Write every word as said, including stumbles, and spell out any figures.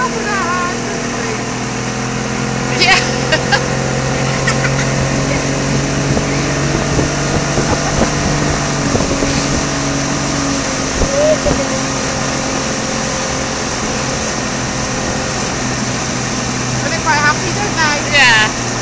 laughing out loud, Yeah. and they're quite happy, don't they? Yeah.